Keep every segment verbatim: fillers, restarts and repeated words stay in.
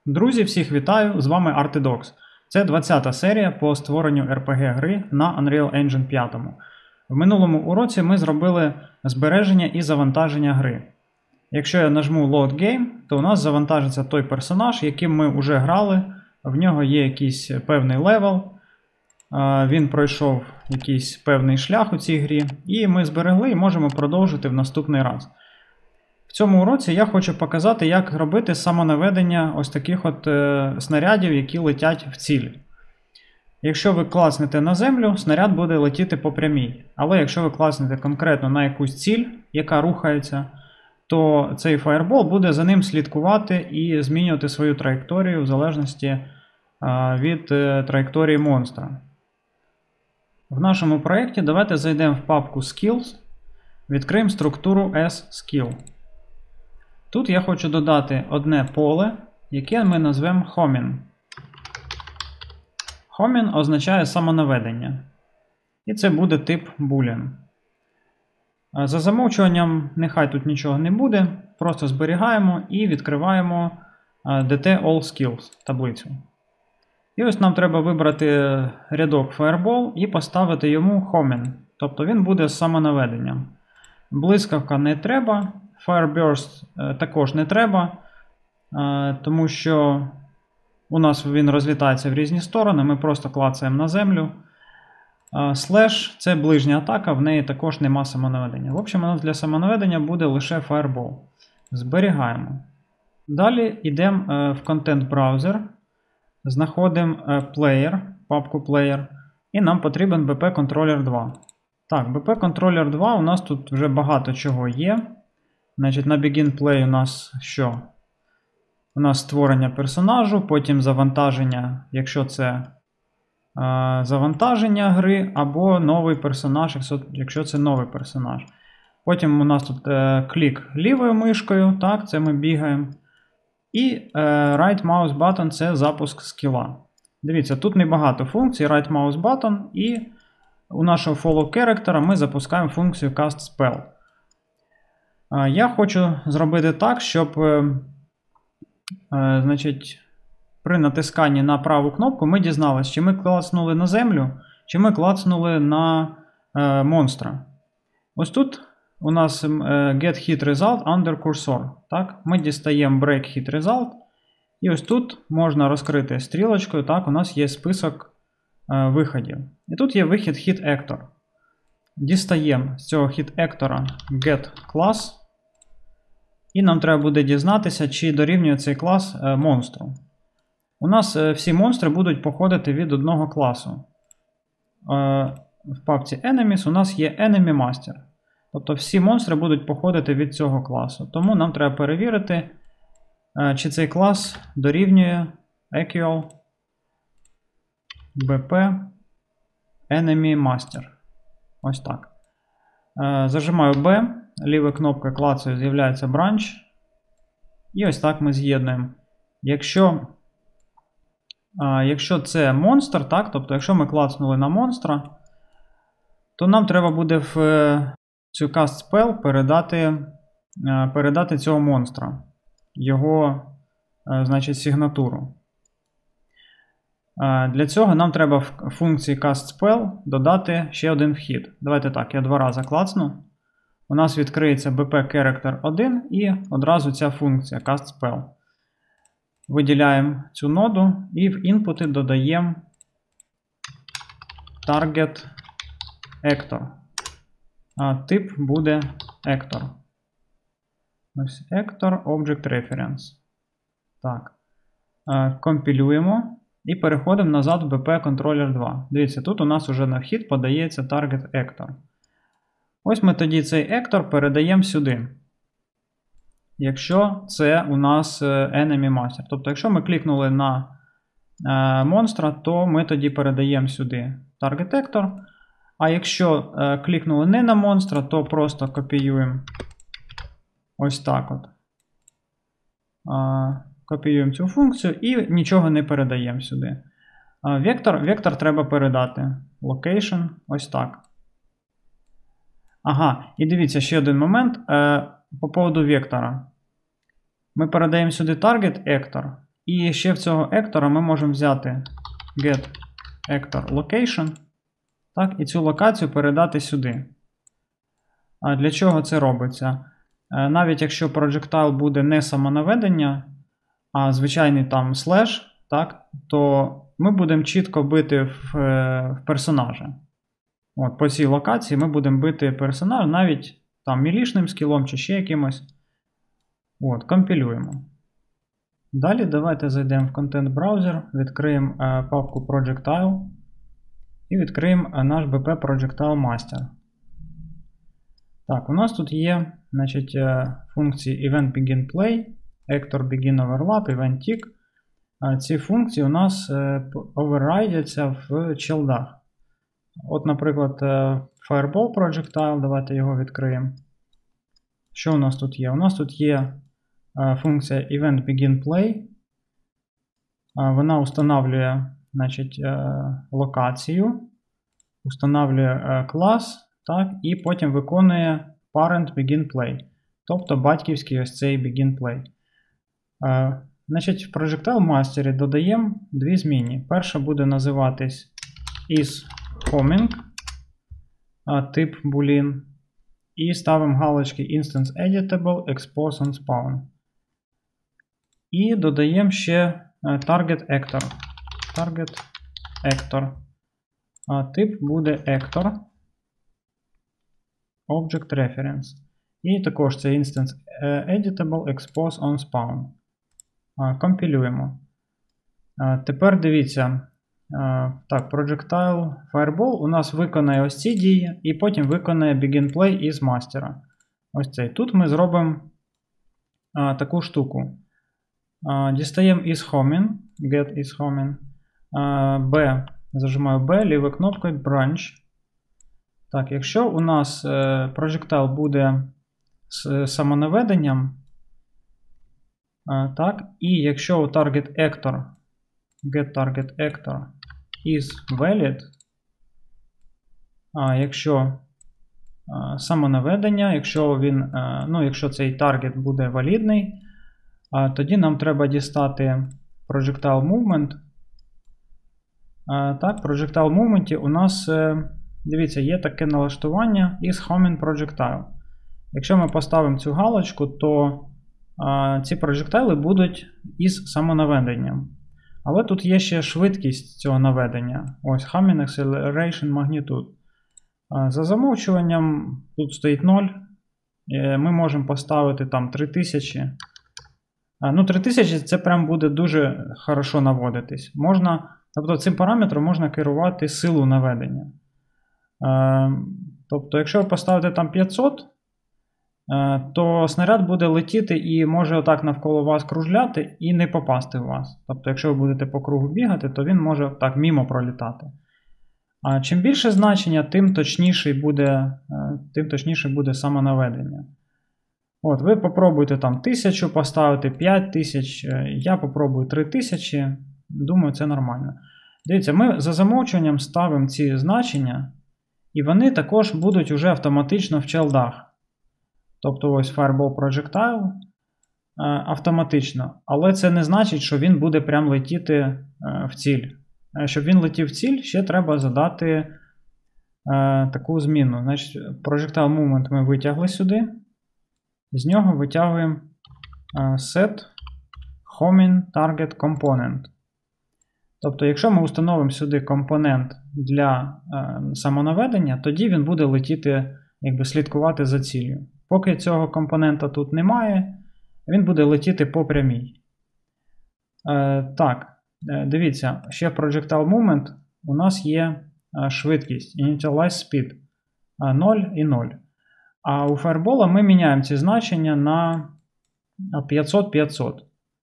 Друзі, всіх вітаю! З вами Artidox. Це двадцята серія по створенню ар пі джі-гри на Unreal Engine п'ять. В минулому уроці ми зробили збереження і завантаження гри. Якщо я нажму Load Game, то у нас завантажиться той персонаж, яким ми вже грали. В нього є якийсь певний левел, він пройшов якийсь певний шлях у цій грі, і ми зберегли і можемо продовжити в наступний раз. В цьому уроці я хочу показати, як робити самонаведення ось таких от е, снарядів, які летять в ціль. Якщо ви класнете на землю, снаряд буде летіти по прямій. Але якщо ви класнете конкретно на якусь ціль, яка рухається, то цей фаєрбол буде за ним слідкувати і змінювати свою траєкторію в залежності е, від е, траєкторії монстра. В нашому проєкті давайте зайдемо в папку Skills, відкриємо структуру S-Skill. Тут я хочу додати одне поле, яке ми назвемо Homing. Homing означає самонаведення. І це буде тип Boolean. За замовчуванням нехай тут нічого не буде, просто зберігаємо і відкриваємо ді ти All Skills таблицю. І ось нам треба вибрати рядок Fireball і поставити йому Homing. Тобто він буде з самонаведенням. Блискавка не треба. Fireburst також не треба, тому що у нас він розлітається в різні сторони, ми просто клацаємо на землю. Слеш – це ближня атака, в неї також нема самонаведення. В общем, у нас для самонаведення буде лише Fireball. Зберігаємо. Далі йдемо в Content Browser, знаходимо Player, папку Player, і нам потрібен бі пі Controller два. Так, бі пі Controller два у нас тут вже багато чого є. Значить, на Begin Play у нас що? У нас створення персонажу, потім завантаження, якщо це е, завантаження гри, або новий персонаж, якщо, якщо це новий персонаж. Потім у нас тут е, клік лівою мишкою, так, це ми бігаємо. І е, Right Mouse Button – це запуск скіла. Дивіться, тут небагато функцій, Right Mouse Button, і у нашого Follow Character ми запускаємо функцію Cast Spell. Я хочу зробити так, щоб е, е, значить, при натисканні на праву кнопку ми дізналися, чи ми клацнули на землю, чи ми клацнули на е, монстра. Ось тут у нас е, Get Hit Result Under Cursor. Так? Ми дістаємо Break Hit Result. І ось тут можна розкрити стрілочкою. Так? У нас є список е, виходів. І тут є вихід Hit Actor. Дістаємо з цього Hit Actor Get Class. І нам треба буде дізнатися, чи дорівнює цей клас е, монстру. У нас е, всі монстри будуть походити від одного класу. Е, в папці Enemies у нас є Enemy Master. Тобто всі монстри будуть походити від цього класу. Тому нам треба перевірити, е, чи цей клас дорівнює Equal бі пі Enemy Master. Ось так. Е, зажимаю B. Лівою кнопкою клацаю, з'являється branch. І ось так ми з'єднуємо. Якщо, а, якщо це монстр, так, тобто якщо ми клацнули на монстра, то нам треба буде в цю cast spell передати, а, передати цього монстра. Його, а, значить, сигнатуру. А, для цього нам треба в функції cast spell додати ще один вхід. Давайте так, я два рази клацну. У нас відкриється бі пі Character один і одразу ця функція Cast Spell. Виділяємо цю ноду і в інпути додаємо Target Actor. А тип буде Actor. Ось Actor Object Reference. Так. Компілюємо і переходимо назад в бі пі Controller два. Дивіться, тут у нас вже на вхід подається Target Actor. Ось ми тоді цей Actor передаємо сюди. Якщо це у нас Enemy Master. Тобто, якщо ми клікнули на е, монстра, то ми тоді передаємо сюди Target Actor. А якщо е, клікнули не на монстра, то просто копіюємо ось так от. Е, копіюємо цю функцію і нічого не передаємо сюди. Е, вектор, вектор треба передати. Location, ось так. Ага, і дивіться, ще один момент е, по поводу вектора. Ми передаємо сюди Target Actor, І ще в цього ектора ми можемо взяти get actor location, так, і цю локацію передати сюди. А для чого це робиться? Навіть якщо projectile буде не самонаведення, а звичайний там слеш, так, то ми будемо чітко бити в, в персонажа. От, по цій локації ми будемо бити персонажа навіть там мілішним скілом чи ще якимось. От, компілюємо. Далі давайте зайдемо в контент браузер, відкриємо е, папку Projectile і відкриємо е, наш бі пі Projectile Master. Так, у нас тут є, значить, е, функції Event Begin Play, Actor Begin Overlap, Event Tick. Е, ці функції у нас е, оверрайдяться в челдах. От, наприклад, е, Fireball Projectile, давайте його відкриємо. Що у нас тут є? У нас тут є функція Event Begin Play. Вона встановлює, значить, локацію, встановлює клас, так, і потім виконує Parent Begin Play. Тобто батьківський ось цей Begin Play. Значить, в Projectile Master додаємо дві зміни. Перша буде називатись isHoming, тип boolean. І ставимо галочки Instance Editable, Expose on Spawn. І додаємо ще Target Actor. Target Actor. Тип буде Actor. Object Reference. І також це Instance Editable, Expose on Spawn. Компілюємо. Тепер дивіться. Так, Projectile Fireball у нас виконає ось ці дії, і потім виконає Begin Play із мастера. Ось цей. Тут ми зробимо а, таку штуку. А, дістаємо isHoming, get isHoming, B, зажимаю B, лівою кнопкою Branch. Так, якщо у нас е, Projectile буде з самонаведенням, а, так, і якщо у Target Actor get target actor is valid, а якщо а, самонаведення, якщо він, а, ну, якщо цей таргет буде валідний, а, тоді нам треба дістати projectile movement. А, так, projectile movement у нас, дивіться, є таке налаштування isHoming projectile. Якщо ми поставимо цю галочку, то а, ці projectile будуть із самонаведенням. Але тут є ще швидкість цього наведення. Ось Homing Acceleration Magnitude. За замовчуванням тут стоїть нуль. Ми можемо поставити там три тисячі. Ну, три тисячі це прям буде дуже хорошо наводитись. Можна, тобто цим параметром можна керувати силу наведення. Тобто, якщо ви поставите там п'ятсот, то снаряд буде летіти і може отак навколо вас кружляти і не попасти в вас. Тобто, якщо ви будете по кругу бігати, то він може так мімо пролітати. А чим більше значення, тим точніше буде, тим точніше буде самонаведення. От, ви попробуйте там тисячу поставити, п'ять тисяч, я попробую три тисячі, думаю, це нормально. Дивіться, ми за замовчуванням ставимо ці значення, і вони також будуть уже автоматично в челдах. Тобто ось Fireball Projectile е, автоматично. Але це не значить, що він буде прям летіти е, в ціль. Е, щоб він летів в ціль, ще треба задати е, таку зміну. Значить, Projectile Movement ми витягли сюди. З нього витягуємо е, Set Homing Target Component. Тобто, якщо ми встановимо сюди компонент для е, самонаведення, тоді він буде летіти, якби слідкувати за ціллю. Поки цього компонента тут немає, він буде летіти по прямій. Е, так, дивіться, ще в Projectile Movement у нас є швидкість Initialize Speed нуль і нуль. А у Fireball ми міняємо ці значення на п'ятсот п'ятсот.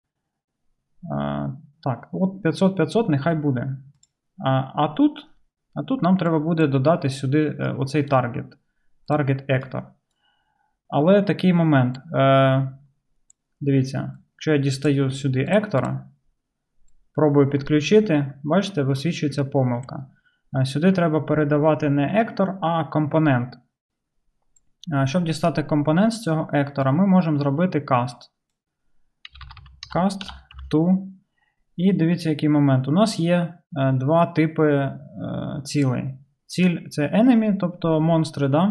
Е, так, от п'ятсот п'ятсот нехай буде. А, а, тут, а тут нам треба буде додати сюди е, оцей таргет. Target Actor. Але такий момент. Е, дивіться, якщо я дістаю сюди ектора, пробую підключити, бачите, висвічується помилка. Е, сюди треба передавати не ектор, а компонент. Е, щоб дістати компонент з цього ектора, ми можемо зробити cast. Cast to. І дивіться, який момент. У нас є е, два типи е, цілей. Ціль це enemy, тобто монстри, да?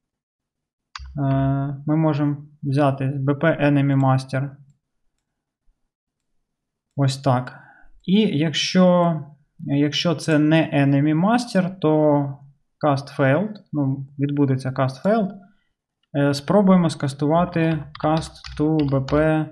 Е, ми можемо взяти бі пі Enemy Master. Ось так. І якщо, якщо це не Enemy Master, то cast failed, ну, відбудеться cast failed. Е, спробуємо скастувати cast to бі пі е,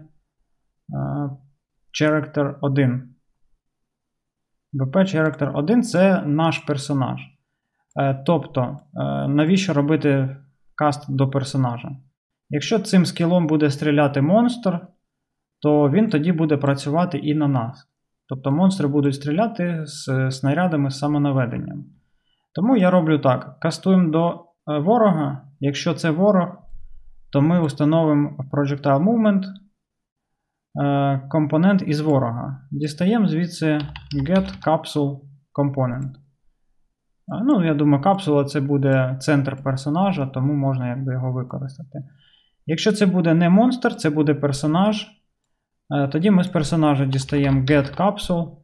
character один. бі пі character один це наш персонаж. Е, тобто, е, навіщо робити каст до персонажа? Якщо цим скілом буде стріляти монстр, то він тоді буде працювати і на нас. Тобто монстри будуть стріляти з снарядами з самонаведенням. Тому я роблю так. Кастуємо до ворога. Якщо це ворог, то ми встановимо Projectile Movement компонент із ворога. Дістаємо звідси Get Capsule Component. Ну, я думаю, капсула це буде центр персонажа, тому можна якби його використати. Якщо це буде не монстр, це буде персонаж, тоді ми з персонажа дістаємо Get Capsule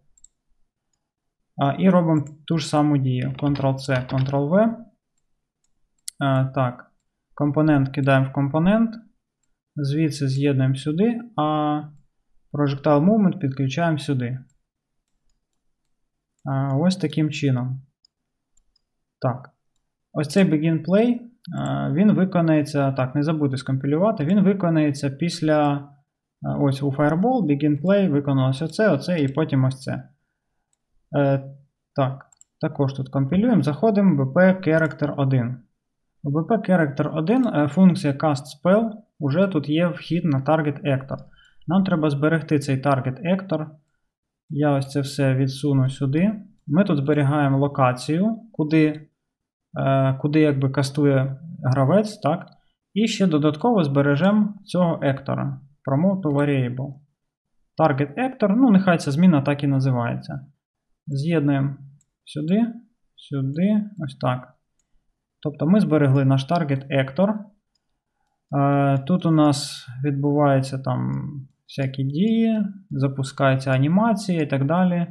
і робимо ту ж саму дію. Ctrl-C, Ctrl-V. Так, компонент кидаємо в компонент, звідси з'єднуємо сюди, а Projectile Movement підключаємо сюди. Ось таким чином. Так, ось цей Begin Play, він виконається, так, не забудьте скомпілювати, він виконається після, ось у Fireball, Begin Play, виконалося оце, оце і потім ось це. Так, також тут компілюємо, заходимо в бі пі Character один. У бі пі Character один функція Cast Spell, уже тут є вхід на Target Actor. Нам треба зберегти цей Target Actor. Я ось це все відсуну сюди. Ми тут зберігаємо локацію, куди, е, куди якби кастує гравець, так? І ще додатково збережемо цього ектора. Promote to Variable. Target Actor, ну нехай ця зміна так і називається. З'єднуємо сюди, сюди, ось так. Тобто ми зберегли наш Target Actor. Е, тут у нас відбуваються там всякі дії, запускається анімація і так далі.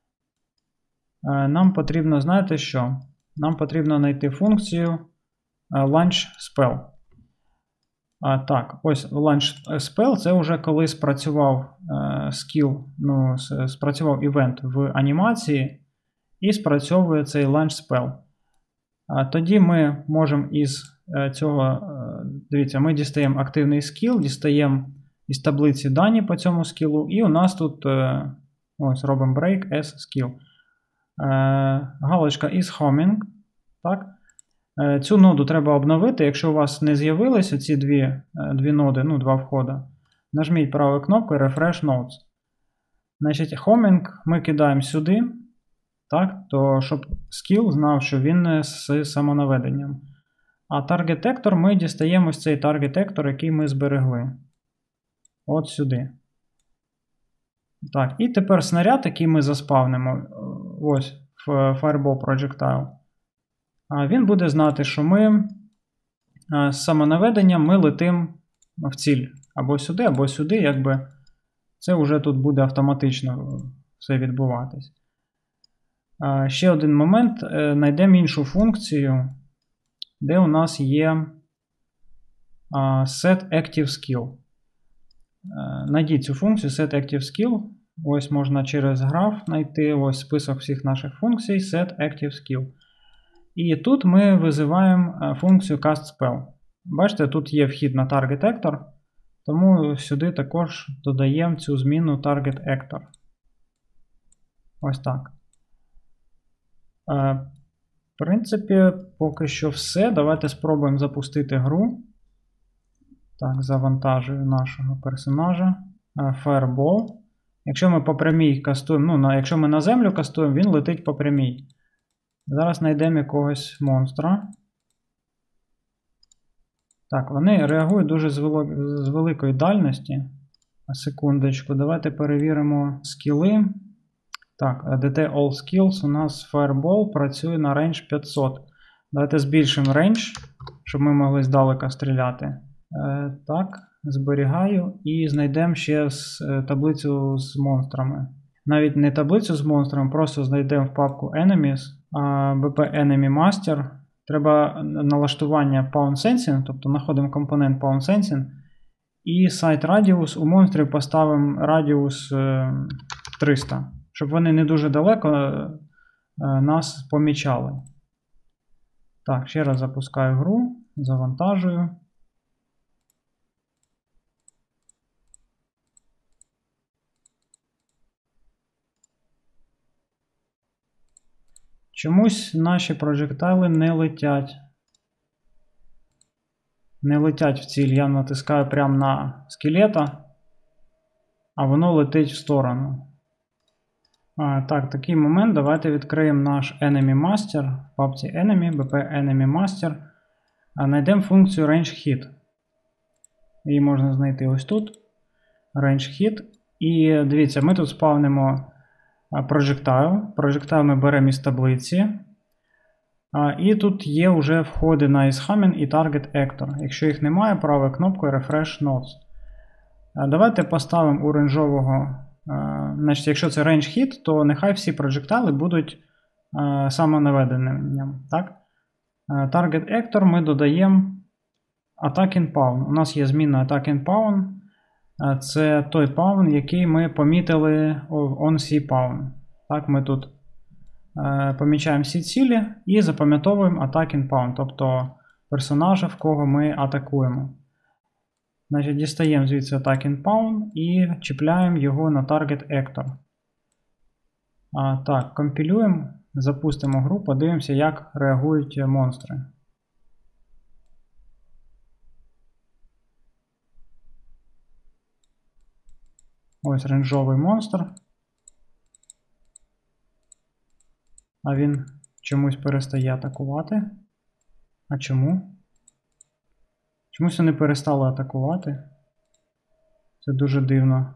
Нам потрібно, знаєте що? Нам потрібно знайти функцію Launch Spell. А, так, ось Launch Spell це вже коли спрацював е, скіл, ну, спрацював івент в анімації і спрацьовує цей Launch Spell. А, тоді ми можемо із е, цього, е, дивіться, ми дістаємо активний скіл, дістаємо із таблиці дані по цьому скілу, і у нас тут е, ось робимо break as skill. Галочка is homing. Так? Цю ноду треба обновити. Якщо у вас не з'явилися ці дві, дві ноди, ну, два входи, нажміть правою кнопкою Refresh Nodes. Значить, homing ми кидаємо сюди, так? То щоб скіл знав, що він з самонаведенням. А Target Actor ми дістаємо ось цей Target Actor, який ми зберегли. От сюди. Так, і тепер снаряд, який ми заспавнимо, ось в Fireball Projectile, він буде знати, що ми з самонаведенням ми летим в ціль. Або сюди, або сюди, якби це вже тут буде автоматично все відбуватись. Ще один момент, знайдемо іншу функцію, де у нас є Set Active Skill. Найдіть цю функцію Set Active Skill. Ось можна через граф знайти ось список всіх наших функцій Set Active Skill. І тут ми визиваємо функцію Cast Spell. Бачите, тут є вхід на Target Actor, тому сюди також додаємо цю зміну Target Actor. Ось так. В принципі, поки що все. Давайте спробуємо запустити гру. Так, завантажую нашого персонажа. Fireball. Якщо ми по прямій кастуємо, ну, на, якщо ми на землю кастуємо, він летить по прямій. Зараз знайдемо якогось монстра. Так, вони реагують дуже з, велик... з великої дальності. Секундочку, давайте перевіримо скіли. Так, ді ти All Skills у нас Fireball працює на рейндж п'ятсот. Давайте збільшимо рейндж, щоб ми могли здалека стріляти. Е, так, зберігаю і знайдемо ще з, е, таблицю з монстрами. навіть не таблицю з монстрами, просто знайдемо в папку Enemies, бі пі Enemy Master. Треба налаштування Pound Sensing, тобто знаходимо компонент Pound Sensing. І Sight Radius у монстрів поставимо радіус триста, щоб вони не дуже далеко нас помічали. Так, ще раз запускаю гру, завантажую. Чомусь наші проджектайли не летять. Не летять в ціль. Я натискаю прямо на скелета, а воно летить в сторону. А, так, такий момент. Давайте відкриємо наш Enemy Master. В папці Enemy, бі пі Enemy Master. Знайдемо функцію Range Hit. Її можна знайти ось тут. Range Hit. І дивіться, ми тут спавнимо Projectile. Projectile ми беремо із таблиці. І тут є вже входи на Ishamin і Target Actor. Якщо їх немає, правою кнопкою Refresh Nodes. Давайте поставимо у рейнжового. Значить, якщо це Range Hit, то нехай всі проджектайли будуть самонаведенням. Так? Target Actor ми додаємо Attacking Pawn. У нас є змінна Attacking Pawn. Це той паун, який ми помітили on C Pawn. Так, ми тут е, помічаємо всі цілі і запам'ятовуємо Attacking Pawn, тобто персонажа, в кого ми атакуємо. Значить, дістаємо звідси Attacking Pawn і чіпляємо його на Target Actor. А, так, компілюємо, запустимо гру, подивимося, як реагують монстри. Ось рейнжовий монстр. А він чомусь перестає атакувати. А чому? Чомусь вони перестали атакувати. Це дуже дивно.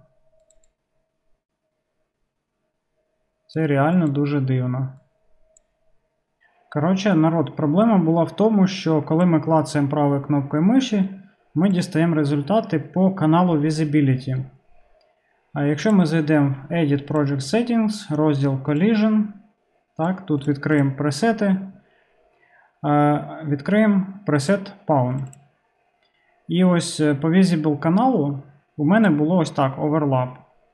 Це реально дуже дивно. Коротше, народ, проблема була в тому, що коли ми клацаємо правою кнопкою миші, ми дістаємо результати по каналу Visibility. А якщо ми зайдемо в Edit Project Settings, розділ Collision, так, тут відкриємо пресети, відкриємо пресет Pawn. І ось по Visible каналу у мене було ось так, Overlap.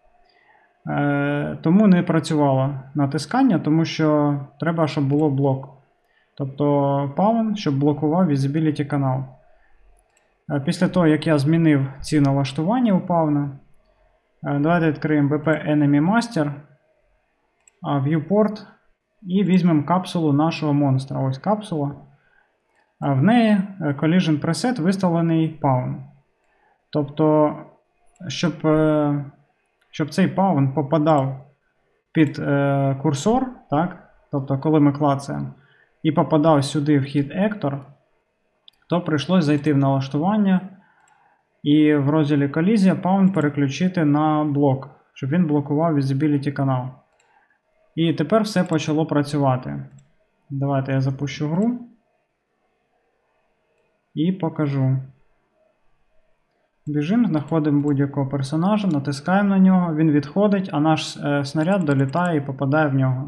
Тому не працювало натискання, тому що треба, щоб було блок. Тобто Pawn, щоб блокував Visibility канал. Після того, як я змінив ці налаштування у Pawn, давайте відкриємо бі пі Enemy Master, Viewport і візьмемо капсулу нашого монстра. Ось капсула. В неї Collision Preset виставлений Pawn. Тобто, щоб, щоб цей Pawn попадав під е, курсор, так? Тобто, коли ми клацаємо, і попадав сюди в Hit Actor, то прийшлось зайти в налаштування і в розділі колізія Pawn переключити на блок, щоб він блокував Visibility канал. І тепер все почало працювати. Давайте я запущу гру і покажу. Біжимо, знаходимо будь-якого персонажа, натискаємо на нього, він відходить, а наш е, снаряд долітає і попадає в нього.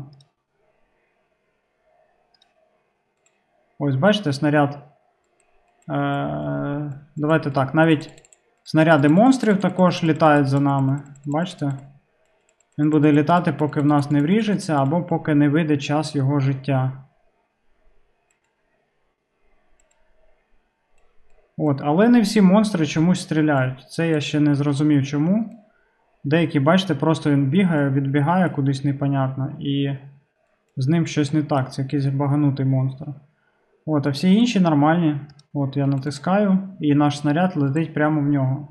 Ось бачите, снаряд. Е, давайте так, навіть снаряди монстрів також літають за нами. Бачите? Він буде літати, поки в нас не вріжеться, або поки не вийде час його життя. От, але не всі монстри чомусь стріляють. Це я ще не зрозумів чому. Деякі, бачите, просто він бігає, відбігає кудись непонятно. І з ним щось не так. Це якийсь баганутий монстр. От, а всі інші нормальні. От я натискаю, і наш снаряд летить прямо в нього.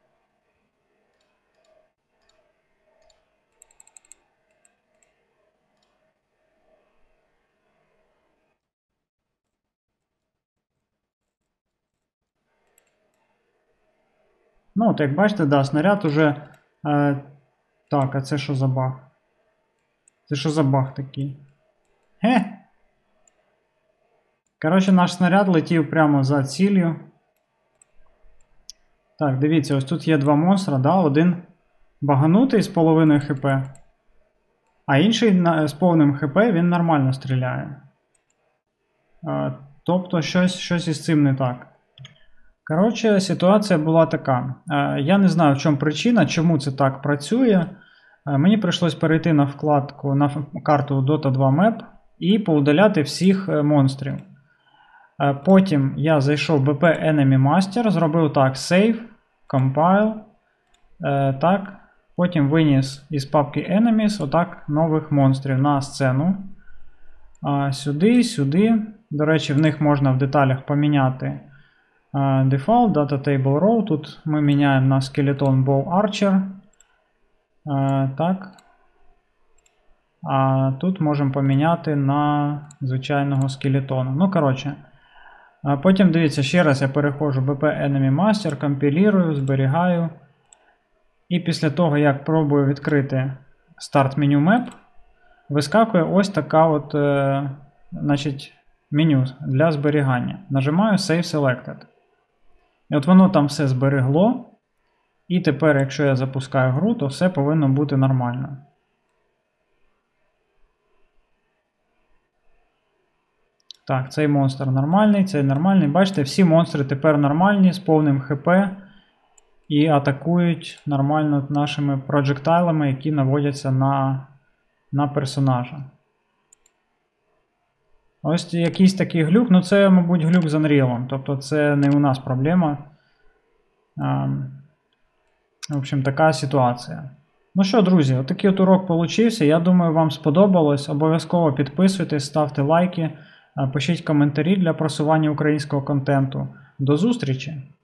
Ну, от як бачите, да, снаряд уже... Е, так, а це що за баг? Це що за баг такий? Ге! Коротше, наш снаряд летів прямо за ціллю. Так, дивіться, ось тут є два монстра, да? Один баганутий з половиною хп. А інший з повним ХП він нормально стріляє. Тобто щось, щось із цим не так. Коротше, ситуація була така. Я не знаю, в чому причина, чому це так працює. Мені прийшлось перейти на вкладку на карту Dota два Map і поудаляти всіх монстрів. Потім я зайшов в бі пі Enemy Master, зробив так: Save, Compile. Так. Потім виніс із папки Enemies отак нових монстрів на сцену. Сюди, сюди. До речі, в них можна в деталях поміняти Default, Data Table Row. Тут ми міняємо на Skeleton Bow Archer. Так. А тут можемо поміняти на звичайного скелетона. Ну, коротше. Потім, дивіться, ще раз я переходжу в бі пі Enemy Master, компілірую, зберігаю. І після того, як пробую відкрити Start Menu Map, вискакує ось така от, е, значить, меню для зберігання. Нажимаю Save Selected. І от воно там все зберегло. І тепер, якщо я запускаю гру, то все повинно бути нормально. Так, цей монстр нормальний, цей нормальний. Бачите, всі монстри тепер нормальні, з повним ХП. І атакують нормально нашими проджектайлами, які наводяться на, на персонажа. Ось якийсь такий глюк. Ну це, мабуть, глюк з Unreal. Тобто це не у нас проблема. А, в общем, така ситуація. Ну що, друзі, отакий от урок получився. Я думаю, вам сподобалось. Обов'язково підписуйтесь, ставте лайки, пишіть коментарі для просування українського контенту. До зустрічі!